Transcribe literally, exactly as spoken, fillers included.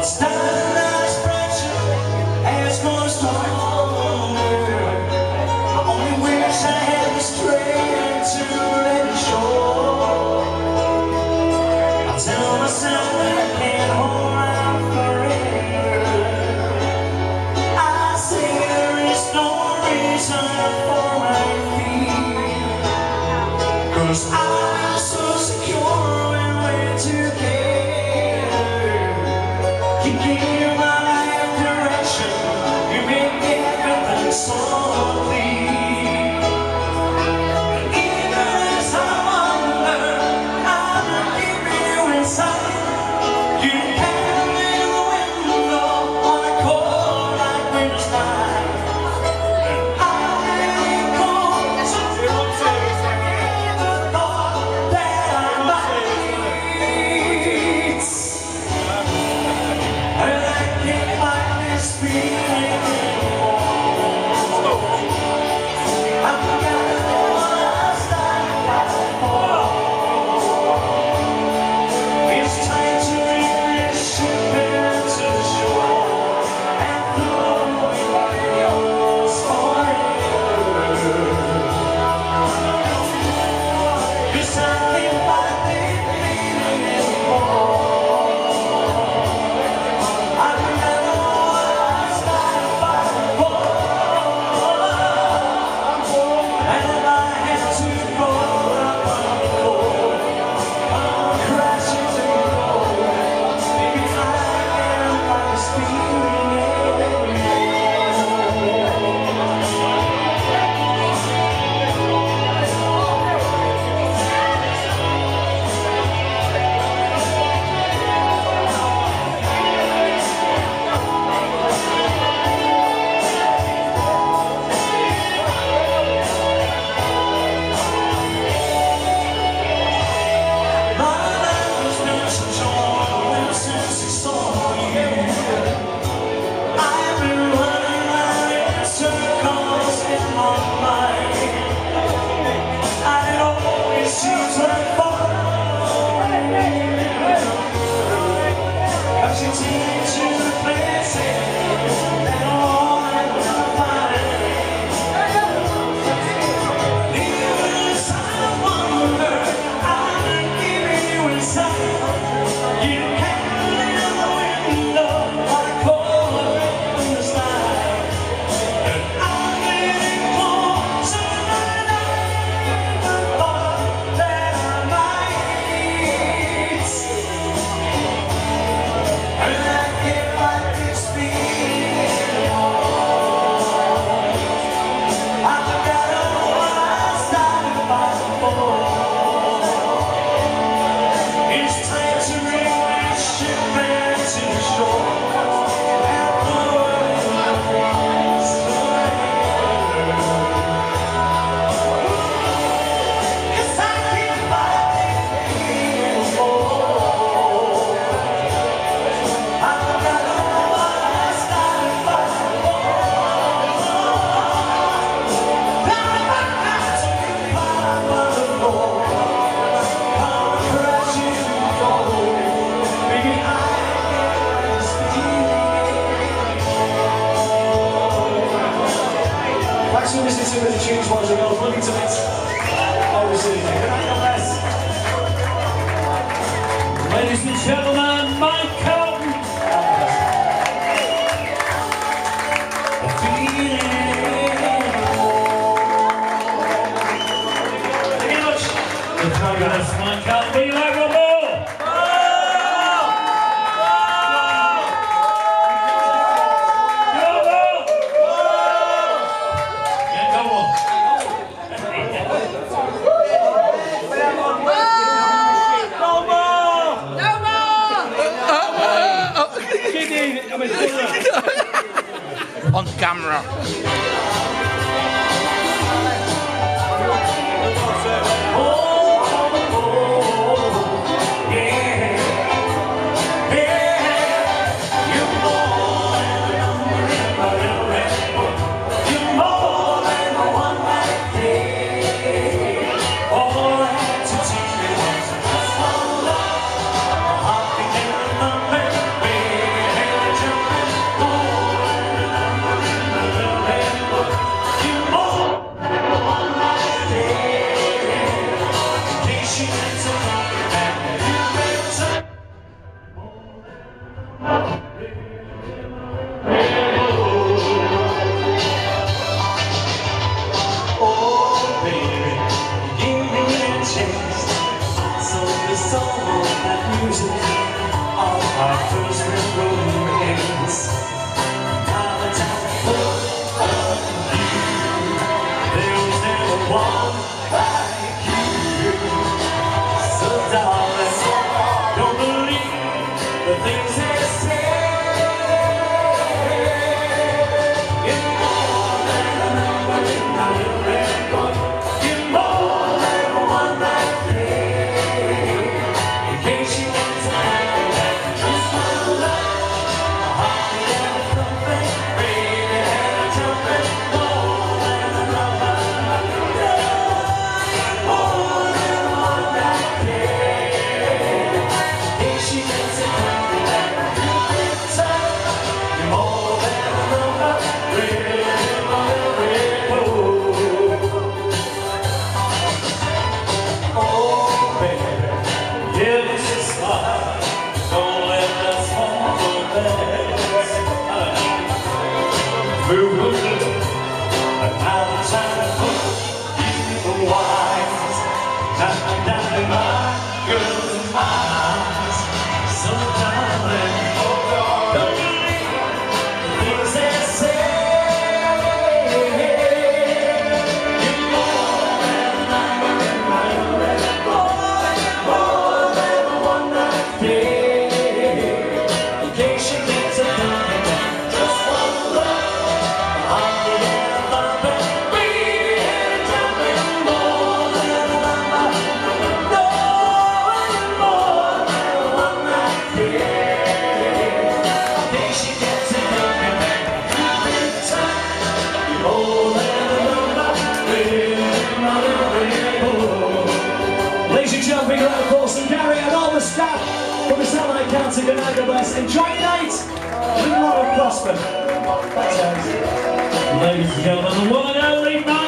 standardized pressure has grown stronger. I only wish I had the strength to let it show. I tell myself that I can't hold out forever. I say there is no reason for my fear, 'cause I'm so secure when we're together. You give my life direction, you make everything so clear. Even as I wonder, I'm keeping you inside. You can in the window on a cold night winter's night. I ain't cold, so you'll take the thought that I might. And I can't fight this feeling anymore. I've got no one started for. It's time to bring this ship into the shore and throw away yours forever. 'Cause I can't fight this feeling anymore. I've got no one started for. And if I had to go up on the floor, I'm crashing to the floor. Maybe I can't fight this feeling anymore. My life has been such a whirlwind since I saw you. I've been running round in circles in my mind, and it always seems like fun. 'Cause you take me to the places that I wanna find. Even as I wonder, I'm keeping you inside. You can't in the window on a cold winter's night. And I'm getting closer than I ever thought that I might. And I can't fight this feeling anymore. I've got to know what I started fighting for. It's time to bring this ship back to the shore and throw away my fears forever. 'Cause I can't fight this feeling anymore. I've got to know what I started fighting for. Now if I have to give up on the floor, I'm crashing to the floor. Maybe I can't fight this feeling anymore. Thanks for listening to the tunes, boys and girls. Looking to it. Obviously, good night, God bless. Ladies and gentlemen, Mike Carlton. A feeling Thank you very much. The fabulous Mike Carlton. Will you like one more? Go more. Yeah, go on. On camera. All I had to do was just one love. I became the baby. the things they say. You're more than a number in my red book. You're more than one night play. In case you want to know that, just one love, a heartbeat and a thumping, baby and a jumping. More than a number, more than one night play. In case you want to know that, you're more than a number, really, really, oh. Oh, baby, give us a smile. Don't let us fall for that. Move, move, move. But now it's time to put you wise. Got me down in my girl's eyes. So darling, don't believe the things they say. You're more than a number in my red book. More than a one night play. In case you get to thinking that just one love, a heartbeat and a thumping, beating and a jumping. More than a number, no, more than a one night play. In case you get to thinking that every time you're more than a number, really, really, oh. Ladies and gentlemen, big round of applause from Gary and all the staff from the Satellite County. Good night, God bless. Enjoy your night. Live long and prosper. Thanks, guys. Ladies and gentlemen, the one and only